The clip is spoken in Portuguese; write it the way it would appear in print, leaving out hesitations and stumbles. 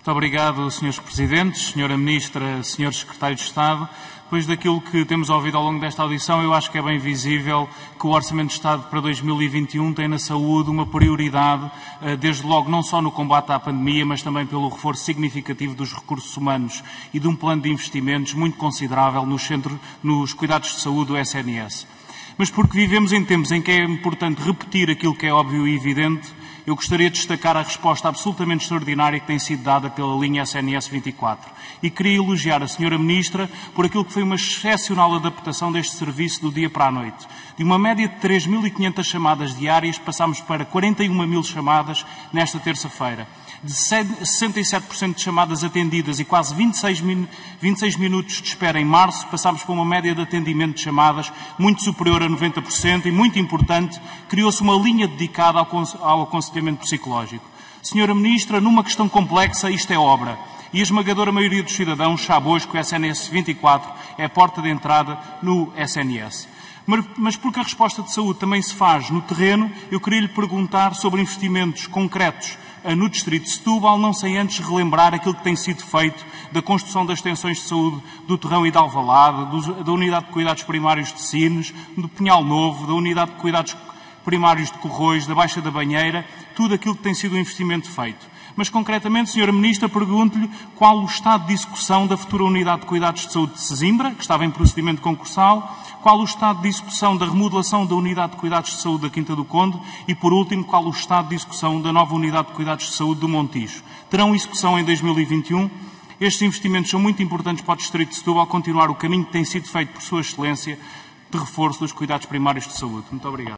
Muito obrigado, Srs. Presidentes, Sra. Ministra, Srs. Secretários de Estado. Depois daquilo que temos ouvido ao longo desta audição, eu acho que é bem visível que o Orçamento de Estado para 2021 tem na saúde uma prioridade, desde logo não só no combate à pandemia, mas também pelo reforço significativo dos recursos humanos e de um plano de investimentos muito considerável nos cuidados de saúde do SNS. Mas porque vivemos em tempos em que é importante repetir aquilo que é óbvio e evidente, eu gostaria de destacar a resposta absolutamente extraordinária que tem sido dada pela linha SNS 24. E queria elogiar a Sra. Ministra por aquilo que foi uma excepcional adaptação deste serviço do dia para a noite. De uma média de 3.500 chamadas diárias, passámos para 41.000 chamadas nesta terça-feira. De 67% de chamadas atendidas e quase 26 minutos de espera em março, passámos para uma média de atendimento de chamadas muito superior a 90% e, muito importante, criou-se uma linha dedicada ao aconselhamento psicológico. Senhora Ministra, numa questão complexa, isto é obra. E a esmagadora maioria dos cidadãos sabe hoje que o SNS 24 é a porta de entrada no SNS. Mas porque a resposta de saúde também se faz no terreno, eu queria lhe perguntar sobre investimentos concretos no Distrito de Setúbal, não sem antes relembrar aquilo que tem sido feito da construção das extensões de saúde do Torrão e de Alvalade, da Unidade de Cuidados Primários de Sines, do Pinhal Novo, da Unidade de Cuidados Primários de Corroios, da Baixa da Banheira, tudo aquilo que tem sido um investimento feito. Mas, concretamente, Sra. Ministra, pergunto-lhe qual o estado de execução da futura Unidade de Cuidados de Saúde de Sesimbra, que estava em procedimento concursal, qual o estado de execução da remodelação da Unidade de Cuidados de Saúde da Quinta do Conde e, por último, qual o estado de execução da nova Unidade de Cuidados de Saúde do Montijo. Terão execução em 2021? Estes investimentos são muito importantes para o Distrito de Setúbal continuar o caminho que tem sido feito por Sua Excelência de reforço dos cuidados primários de saúde. Muito obrigado.